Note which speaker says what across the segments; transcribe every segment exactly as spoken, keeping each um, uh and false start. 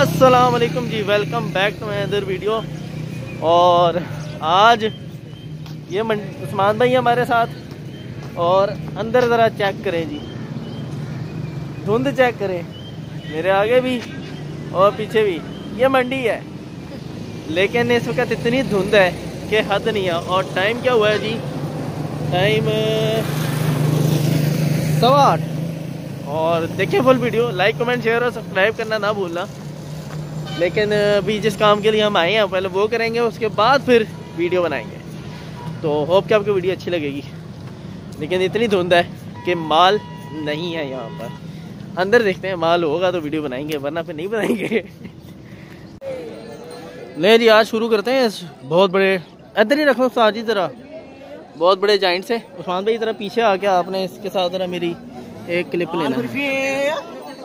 Speaker 1: अस्सलाम वालेकुम जी, welcome back to my other video. और आज ये उस्मान भाई हमारे साथ और अंदर ज़रा चेक करें जी, धुंध चेक करें, मेरे आगे भी और पीछे भी। ये मंडी है लेकिन इस वक्त इतनी धुंध है कि हद नहीं है। और टाइम क्या हुआ है जी? टाइम सवा आठ। और देखिए full video, like comment share और सब्सक्राइब करना ना भूलना। लेकिन अभी जिस काम के लिए हम आए हैं पहले वो करेंगे, उसके बाद फिर वीडियो बनाएंगे। तो होप कि आपको वीडियो अच्छी लगेगी। लेकिन इतनी धुंध है कि माल नहीं है यहाँ पर। अंदर देखते हैं, माल होगा तो वीडियो बनाएंगे, वरना फिर नहीं बनाएंगे। ले जी, आज शुरू करते हैं। बहुत बड़े इधर ही रखो साथ ही ज़रा, बहुत बड़े जाइंट से। उस्मान भाई ज़रा पीछे आके आपने इसके साथ ज़रा मेरी एक क्लिप लेना है।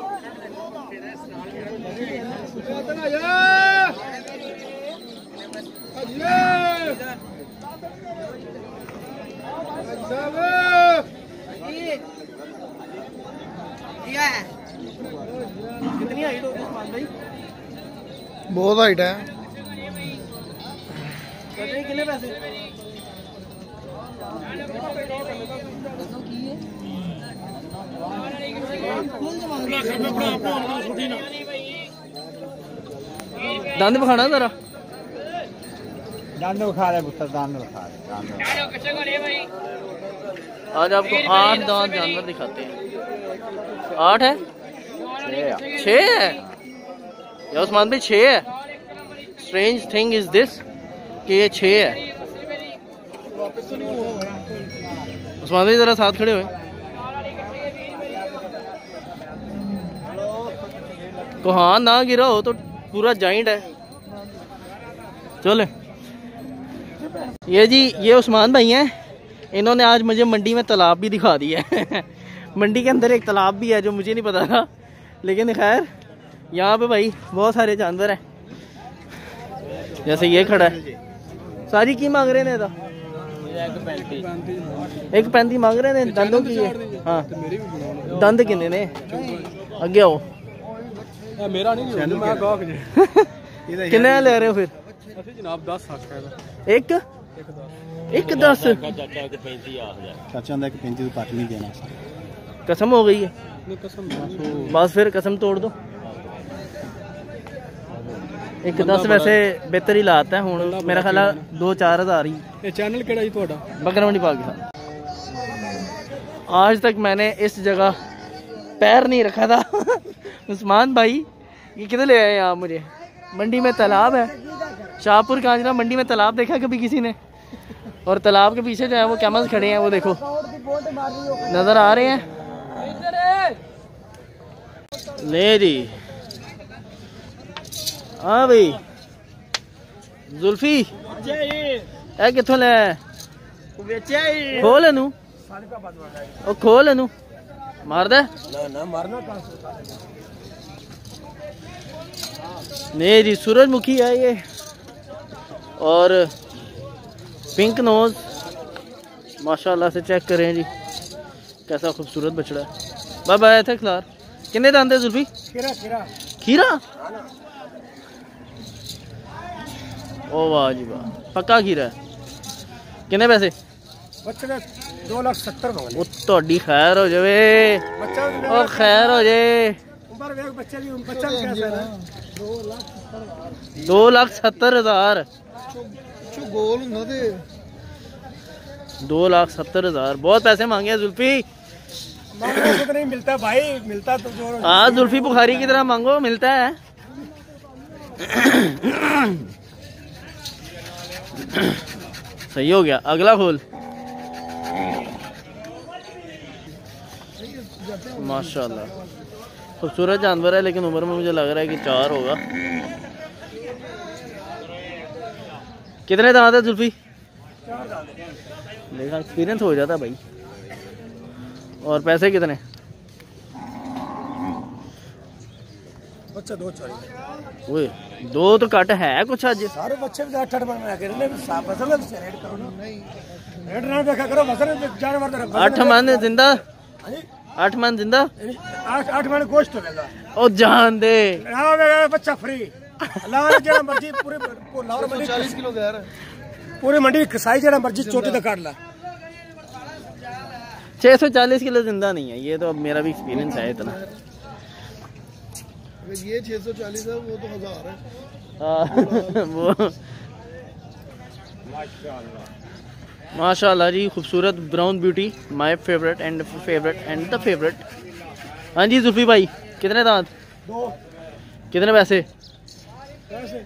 Speaker 1: कितनी हाइट होगी उस्मान भाई?
Speaker 2: बहुत हाइट है।
Speaker 1: कितने पैसे? दंद बखाना जरा,
Speaker 2: दंद बखा रहे पुत्र, दंद बखा रहे।
Speaker 1: आज आपको आठ दांत जानवर दिखाते हैं। आठ है? छह है या उस्मान भाई छह है? स्ट्रेंज थिंग इज दिस कि ये छह है। उस्मान भाई जरा साथ खड़े हुए। को हाँ ना गिरा हो तो पूरा जाइंट है। चले ये जी, ये उस्मान भाई हैं। इन्होंने आज मुझे मंडी में तालाब भी दिखा दिया है। मंडी के अंदर एक तालाब भी है जो मुझे नहीं पता था, लेकिन खैर यहाँ पे भाई बहुत सारे जानवर हैं। जैसे ये खड़ा है। सारी की मांग रहे ने? एक पैंती मांग रहे ने दंदों की। हाँ, दंद किन्ने ने? अगे आओ।
Speaker 2: मेरा नहीं
Speaker 1: किन्ने ले रहे हो फिर?
Speaker 2: जनाब दस
Speaker 1: एक एक दस। कसम हो गई है? बस फिर कसम तोड़ दो। एक दस वैसे बेहतर ही लाता है हूँ, मेरा ख्याल दो चार हजार ही।
Speaker 2: चैनल केड़ा जी तुहाडा?
Speaker 1: बकरा मंडी पाकिस्तान। आज तक मैंने इस जगह पैर नहीं रखा था। उस्मान भाई ये किधर ले आए आप मुझे? मंडी में तालाब है, शाहपुर कांजरा मंडी में तालाब देखा कभी किसी ने? और तालाब के पीछे जो है वो कैमल्स खड़े हैं, वो देखो नजर आ रहे हैं। ले जी, हाँ भाई जुल्फी ए किथों ले? खोल इनू, ओ खोल इनू, मार दे ना, मारना नहीं जी। सूरजमुखी है ये और पिंक नोज माशाल्लाह से चेक करें जी, कैसा खूबसूरत बछड़ा है। बाय बाय थे खिलार। कितने दांत है जुल्फी?
Speaker 2: खीरा खीरा
Speaker 1: खीरा। ओ वाह जी वाह, पक्का खीरा है। कितने पैसे?
Speaker 2: बच्चे दो लाख सत्तर
Speaker 1: वो तो खैर हो जावे, ओ खैर हो जाए। दो लाख सत्तर हजार दो लाख सत्तर हजार बहुत पैसे मांगे हैं जुल्फी।
Speaker 2: तो नहीं मिलता भाई, मिलता तो जो।
Speaker 1: हाँ, जुल्फी बुखारी की तरह मांगो, मिलता है। सही हो गया। अगला खोल। माशाल्लाह खूबसूरत जानवर है, लेकिन उम्र में मुझे लग रहा है कि चार होगा। कितने दांत है जुल्फी? देखा, एक्सपीरियंस हो जाता भाई। और पैसे कितने?
Speaker 2: बच्चा दो चाहिए।
Speaker 1: ओए दो तो कट है कुछ आज।
Speaker 2: सारे बच्चे भी आठ आठ बना के ने साफ असल में रेड करो ना। नहीं रेड ना देखा करो, वजन जानवर रखो।
Speaker 1: आठ मन जिंदा आठ मन जिंदा
Speaker 2: आठ आठ मन गोश्त होगा
Speaker 1: ओ जान दे
Speaker 2: हां वेगा बच्चा फ्री लाहौर जेड़ा मर्जी पूरे लाहौर मंडी
Speaker 3: चालीस किलो गया है
Speaker 2: पूरी मंडी कसाई जेड़ा मर्जी चोटी तक काट ला।
Speaker 1: छह सौ चालीस किलो जिंदा नहीं है, ये तो अब मेरा भी एक्सपीरियंस है इतना।
Speaker 3: ये छह सौ चालीस है, वो तो हजार है।
Speaker 1: हाँ, वो माशाल्लाह जी, खूबसूरत brown beauty, my favourite and favourite and the favourite. हाँ जी जुल्फी भाई, कितने दांत?
Speaker 2: दो।
Speaker 1: कितने पैसे?
Speaker 2: पैसे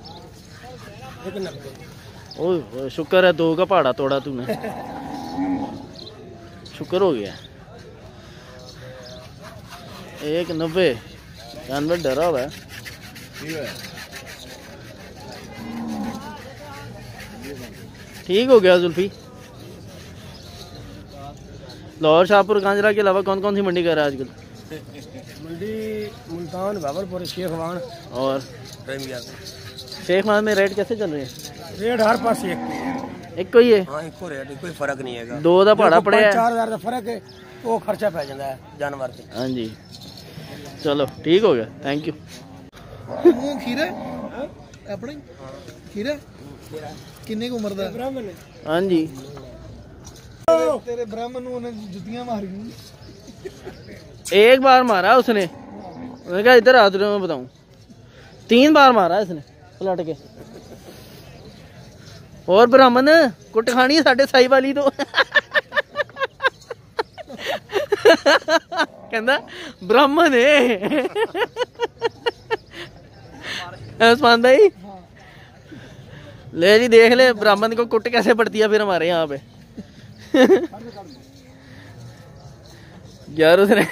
Speaker 1: ओह शुक्र है दो का पहाड़ा तोड़ा तूने, शुक्र हो गया। एक नब्बे, जानवर डरा हुआ है। ठीक हो गया जुल्फी। लाहौर, शाहपुर, कांजरा के अलावा कौन कौन सी मंडी कर रहा है आजकल?
Speaker 2: मंडी मुल्तान, भावलपुर, शेखवान
Speaker 1: और शेखवान में रेट कैसे चल रहे हैं?
Speaker 2: रेट हर पास एक
Speaker 1: एक कोई है?
Speaker 2: हाँ एक को रेट, कोई फर्क नहीं है।
Speaker 1: दो का भाड़ा पड़े है,
Speaker 2: चार हजार का फर्क है, वो खर्चा पै जाता है जानवर से।
Speaker 1: हाँ जी चलो ठीक हो गया, थैंक यू।
Speaker 3: खीरा अपने खीरा किन्ने को उम्र दा?
Speaker 2: ब्राह्मण।
Speaker 1: हाँ जी
Speaker 3: तेरे ब्राह्मण ने जुतियां मारी।
Speaker 1: एक बार मारा उसने, मैंने कहा इधर आ तुझे मैं बताऊं। तीन बार मारा इसने पलट के। और ब्राह्मण कुट खानी है साढ़े साई वाली तो कहना ब्राह्मण है उस्मान भाई। ले जी देख ले ब्राह्मण को कुट कैसे पड़ती है फिर हमारे यहाँ पे यार उसने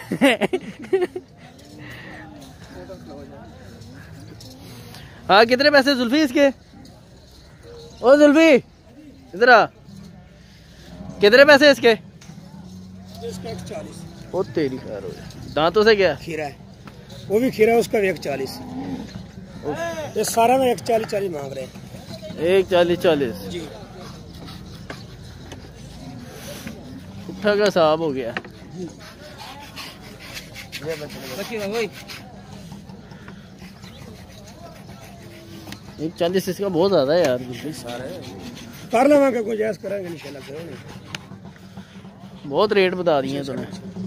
Speaker 1: हाँ कितने पैसे जुल्फी इसके? ओ जुल्फी इधर आ, कितने पैसे इसके?
Speaker 2: इसका एक चालीस।
Speaker 1: ओ तेरी खैर हो गई। दांतों से क्या?
Speaker 2: खीरा है, वो भी खीरा है, उसका भी एक चालीस। ये सारा में एक चालीस चालीस मांग रहे हैं।
Speaker 1: एक चालीस चालीस
Speaker 2: जी।
Speaker 1: उठा का साहब हो गया। एक चालीस इसका बहुत ज्यादा है यार।
Speaker 2: सारे कर लेंगे, कोई जायज करेंगे इंशाल्लाह।
Speaker 1: बहुत रेट बता दिए तूने।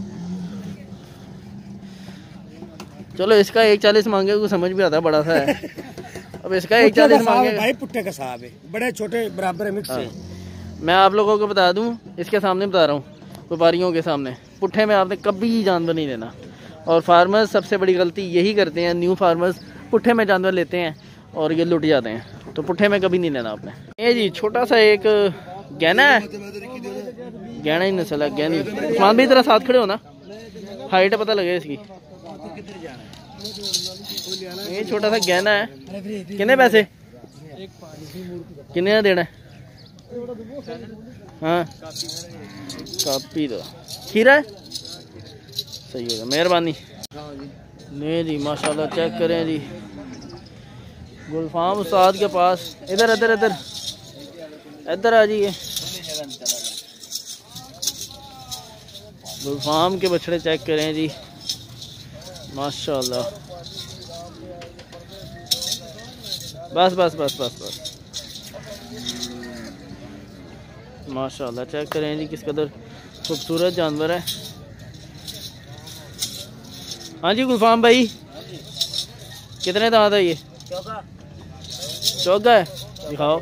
Speaker 1: चलो इसका एक चालीस मांगे को समझ भी आता है, बड़ा सा है। अब इसका एक चालीस मांगे
Speaker 2: भाई, पुट्टे का साहब है, बड़े छोटे बराबर मिक्स है।
Speaker 1: मैं आप लोगों को बता दूं, इसके सामने बता रहा हूँ, व्यापारियों के सामने, पुट्ठे में आपने कभी जानवर नहीं लेना। और फार्मर्स सबसे बड़ी गलती यही करते हैं, न्यू फार्मर्स पुट्ठे में जानवर लेते हैं और ये लुट जाते हैं। तो पुट्ठे में कभी नहीं लेना आपने। ये जी छोटा सा एक गहना है, गहना ही नस्ल है, गहनी। उस्मान भी तरह साथ खड़े हो ना, हाइट पता लगे इसकी। ये छोटा सा गहना है, कितने पैसे? कितने देना है? हाँ कापी दो। खीरा है, सही होगा, मेहरबानी। नहीं जी माशाल्लाह, चेक करें जी गुलफाम उस्ताद के पास। इधर इधर इधर इधर आ जाइए। गुलफाम के बछड़े चेक करें जी माशाल्लाह। बस बस बस बस बस माशाल्लाह, चेक करें जी किस कदर खूबसूरत जानवर है। हाँ जी गुलफाम भाई, कितने दांत है ये? चौका है, दिखाओ।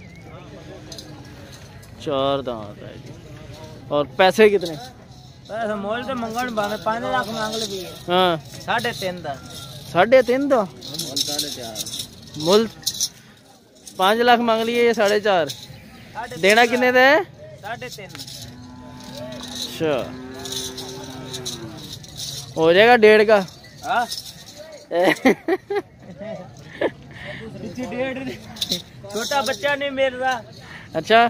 Speaker 1: चार दांत है जी। और पैसे कितने?
Speaker 4: पैसे मोल तो मंगन बामे पाँच लाख मांग ले भी।
Speaker 1: हाँ
Speaker 4: साढ़े तीन दा।
Speaker 1: साढ़े तीन दा मुल पाँच लाख मांग लिए, ये साढ़े चार। देना कितने दे?
Speaker 4: साढ़े तीन।
Speaker 1: अच्छा हो जाएगा डेढ़ का।
Speaker 4: हाँ डेढ़ छोटा बच्चा नहीं मिल रहा। अच्छा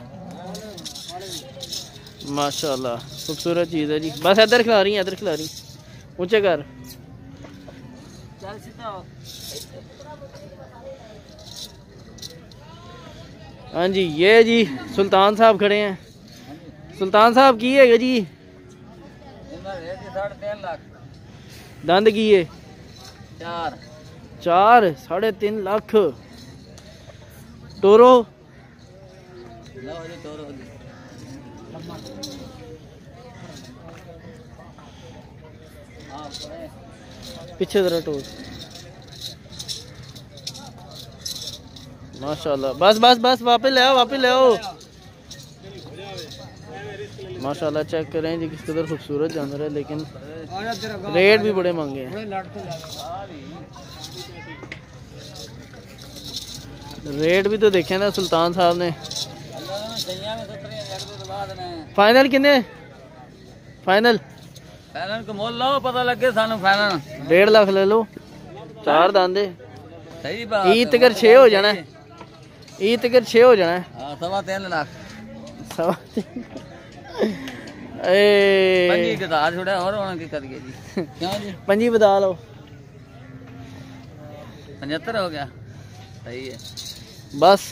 Speaker 1: माशाल्लाह खूबसूरत चीज़ है जी। बस इधर खिला रही है, इधर खिला रही, ऊंचे कर। हाँ जी ये जी सुल्तान साहब खड़े हैं। सुल्तान साहब की है जी
Speaker 4: साढ़े तीन लाख
Speaker 1: दंद की है
Speaker 4: चार
Speaker 1: चार साढ़े तीन लाख टोरो
Speaker 4: लो जी टोरो जी हाँ
Speaker 1: पीछे जरा टोर माशाल्लाह बस बस बस वापस ले आओ वापस ले आओ माशाल्लाह चेक करें जी किस कदर खूबसूरत जानवर है लेकिन रेट भी बड़े महंगे हैं रेट भी तो देखे ना सुल्तान साहब ने फाइनल कितने फाइनल
Speaker 4: फाइनल को मोल लो पता लगे सानू फाइनल
Speaker 1: डेढ़ लाख ले लो चार दांदे
Speaker 4: सही बात
Speaker 1: ईद तक छे हो जाना है ईद तक छे हो जाना है
Speaker 4: हाँ सवा तीन लाख
Speaker 1: सवा तीन ए
Speaker 4: पंजी के दाल छोड़ा और होना की कर गए जी क्यों जी
Speaker 1: पंजी बता लो
Speaker 4: पचहत्तर हो गया सही है
Speaker 1: बस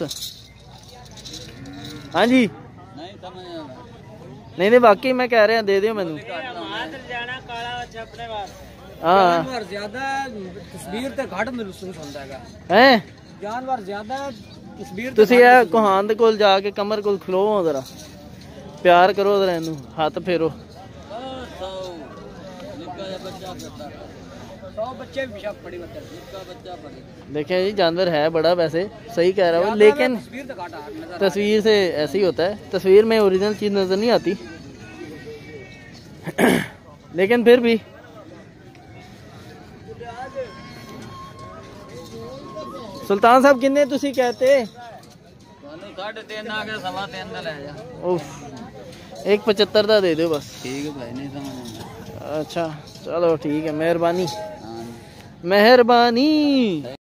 Speaker 1: हाँ जी
Speaker 4: नहीं समझ
Speaker 1: नहीं नहीं बाकी मैं कह रहा दे दियो मैनू हाँ
Speaker 2: ज्यादा तस्वीर ते घट महसूस होता है
Speaker 1: हैं
Speaker 2: जानवर ज्यादा तस्वीर
Speaker 1: ਤੁਸੀਂ ਇਹ ਕੋਹਾਨ ਦੇ ਕੋਲ ਜਾ ਕੇ ਕਮਰ ਕੋਲ ਖਲੋਵੋ ਜ਼ਰਾ ਪਿਆਰ ਕਰੋ ਜ਼ਰਾ ਇਹਨੂੰ ਹੱਥ ਫੇਰੋ
Speaker 2: सौ बच्चे भी पिशाब पड़ी बच्चा
Speaker 1: देखें जी जानवर है बड़ा वैसे सही कह रहा हूँ लेकिन
Speaker 2: तस्वीर तो घाटा
Speaker 1: तस्वीर से ऐसे ही होता है तस्वीर में ओरिजिनल चीज नजर नहीं आती लेकिन फिर भी सुल्तान साहब किन्ने तुसी कहते
Speaker 4: साढ़े तीन आ गया सवा तीन का ले जा
Speaker 1: उफ एक पचहत्तर का दे दो बस
Speaker 4: ठीक है भाई नहीं समझ
Speaker 1: अच्छा चलो ठीक है मेहरबानी मेहरबानी।